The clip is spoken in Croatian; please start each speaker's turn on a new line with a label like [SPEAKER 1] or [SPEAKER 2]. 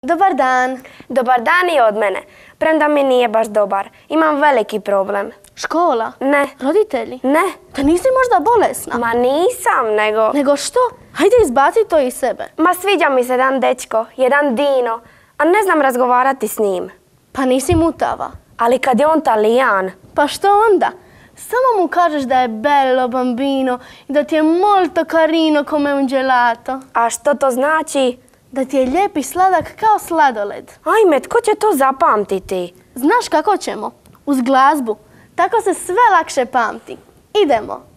[SPEAKER 1] Dobar dan.
[SPEAKER 2] Dobar dan i od mene. Premda mi nije baš dobar. Imam veliki problem.
[SPEAKER 1] Škola?
[SPEAKER 2] Ne.
[SPEAKER 1] Roditelji?
[SPEAKER 2] Ne.
[SPEAKER 1] Da nisi možda bolesna?
[SPEAKER 2] Ma nisam, nego...
[SPEAKER 1] Nego što? Hajde izbaci to iz sebe.
[SPEAKER 2] Ma sviđa mi se jedan dečko, jedan Dino, a ne znam razgovarati s njim.
[SPEAKER 1] Pa nisi mutava.
[SPEAKER 2] Ali kad je on Talijan...
[SPEAKER 1] Pa što onda? Samo mu kažeš da je bello bambino i da ti je molto carino come un gelato.
[SPEAKER 2] A što to znači?
[SPEAKER 1] Da ti je lijep i sladak kao sladoled.
[SPEAKER 2] Ajme, tko će to zapamtiti?
[SPEAKER 1] Znaš kako ćemo? Uz glazbu. Tako se sve lakše pamti. Idemo.